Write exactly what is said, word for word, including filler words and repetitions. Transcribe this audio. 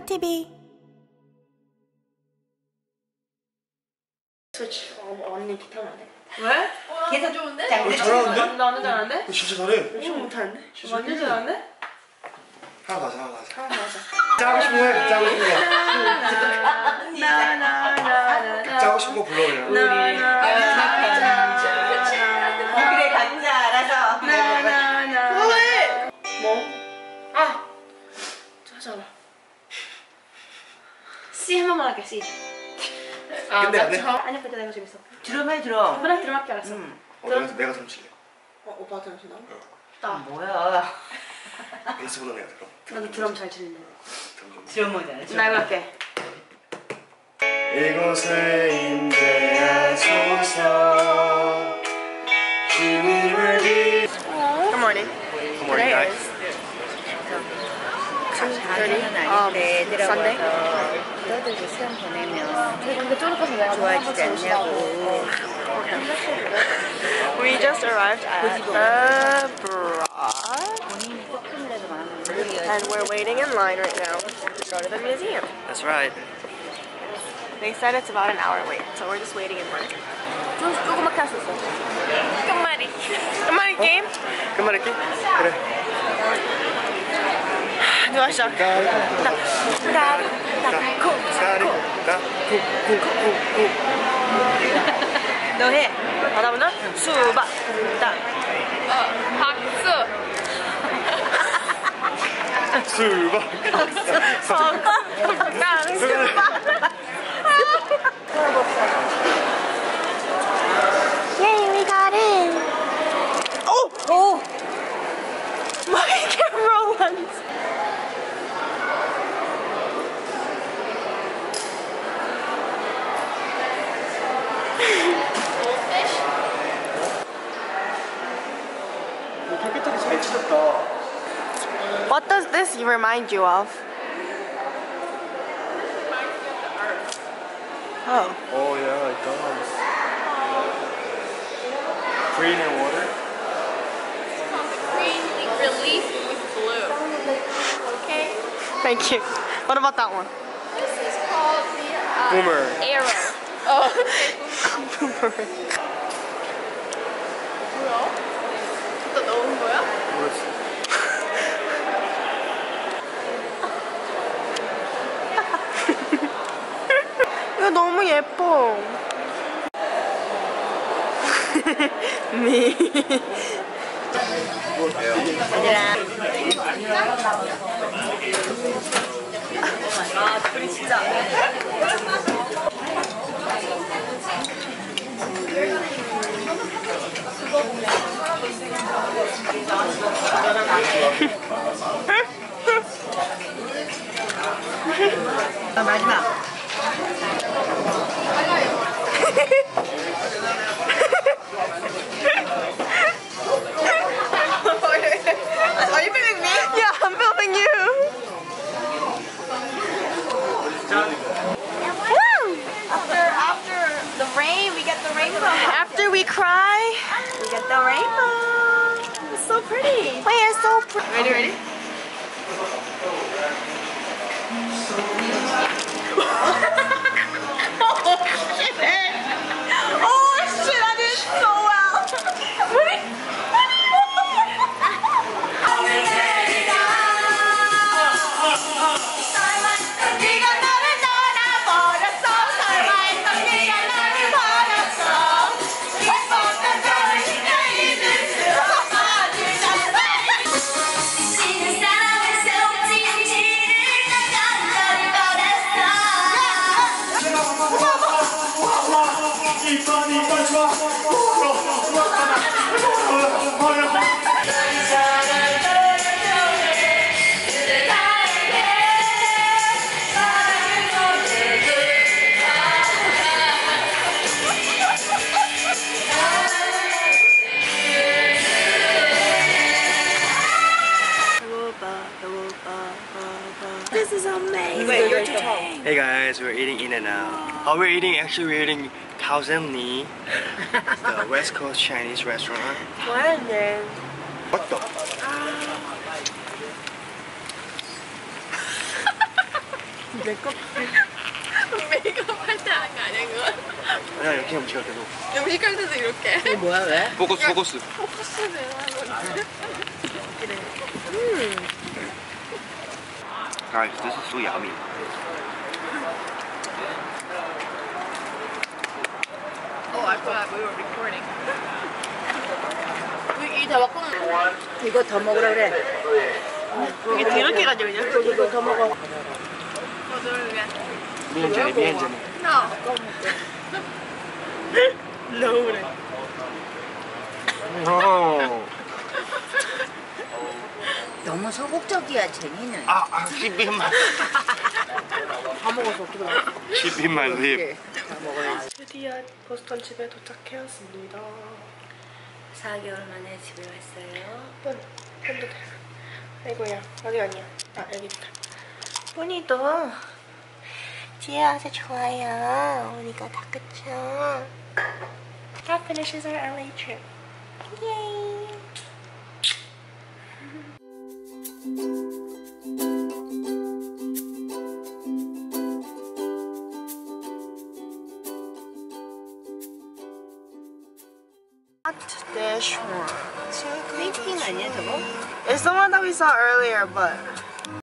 티비. 언니 기타 하면 안 돼? 왜? 계속 좋은데? 어, 잘하는데? 나 완전 잘하는데? 진짜 잘해. 엄청 못하는데? 완전 잘하는데? 하나 가자, 하나 가자. 하나 맞아. 짜고 싶은 거 해, 짜고 싶은 거. 나나나나 짜고 싶은 거 불러, 그냥. 그래, 각자 알아서. 나나나 뭐해? 뭐? 아! 짜잖아. C 한 번만 할게 C. 아, 근데 안 돼? 아니 근데 내가 재밌어. 드럼 해, 드럼. 그래 드럼 할게 알았어. 응. 어, 내가, 내가 좀 칠래. 어, 오빠한테 하신다? 나 뭐야. 베이스보다 내가 들어. 나도 드럼 잘 치는데. 드럼은 잘 나 이거 할게. 이곳에 임재하소서 주님을 비. Good morning. Good morning, guys. 자기는 아닐 때 들어가서 떠들고 시간 보내면 근데 쫄아서 내가 좋아지지 않냐고. We just arrived at the Broad 본인이 조금이라도 마음을 and we're waiting in line right now to go to the museum. That's right. They said it's about an hour wait, so we're just waiting in line. 좀 조그맣게 할 수 있어. 끝말이. 끝말이 게임? 끝말잇기? 그래. 누가 시작? 까, 까, 까, 코, 까, 쿠, 쿠, 쿠, 쿠. 너 해. 하다 보면 수박. 딱. 어, 박수. 수박. 수박. 나는 수박. Yay, we got in. Oh! Oh! My camera lens. 깨끗하게 잘 치셨다. What does this remind you of? Oh. Oh yeah, it does. Green and water. Green relief with blue. Okay. Thank you. What about that one? This is called the uh, Boomer. arrow. Oh. Boomerang. 뭐야? 또 넣은 거야? 모르겠어. 이거 너무 예뻐. 미. 아, 둘이 진짜. 아, 마지막. Are you filming me? Yeah, I'm filming you. Woo! After after the rain, we get the rainbow. After we cry, We get the rainbow. It's so pretty. wait, it's so pretty. Ready, ready? Oh shit, I did so well. What did, what did 네가 나를 떠나버렸어. 설마 네가 나를 버렸어. 기뻤던 너를 잊을 수 없어. 지는 사랑을 속지 지를 난 간절히 이빨 이빨 좋아. This is amazing. Wait, you're too tall. Hey guys, we're eating In-N-Out. Oh, we're eating, actually we're eating Thousand Li, the West Coast Chinese restaurant. 뭐였네. What the? 메이크업 메이크업 할 때 하는 거 아니야 그거? 아니야 이렇게 음식할 때도. 음식 할 때도 이렇게. 이게 뭐야 왜? 포커스 포커스. 포커스를 하는 건데. Guys, this is so yummy. Oh, I forgot we were recording. 이 대박국 이거 더 먹으라 그래. 이게 뒤늦게 가지고 이제. 이거 더 먹어. 저를 위해. 미엔제니 미엔제니. No. 너무래. 오. 너무 소극적이야 제니는. 아, 아, keep in my, 다 먹어서 어떻게 먹어? keep in my lip. 다 먹어야지. 드디어 보스턴 집에 도착했습니다. 사 개월 만에 집에 왔어요. 분, 분도 돼. 아이고야, 어디 아니야? 아, 여기 있다. 분이도 뒤에 와서 좋아요. 오니까 다 끝이야. That finishes our L A trip. Yay! Dish one. 페인팅 아니야 저거? It's the one that we saw earlier, but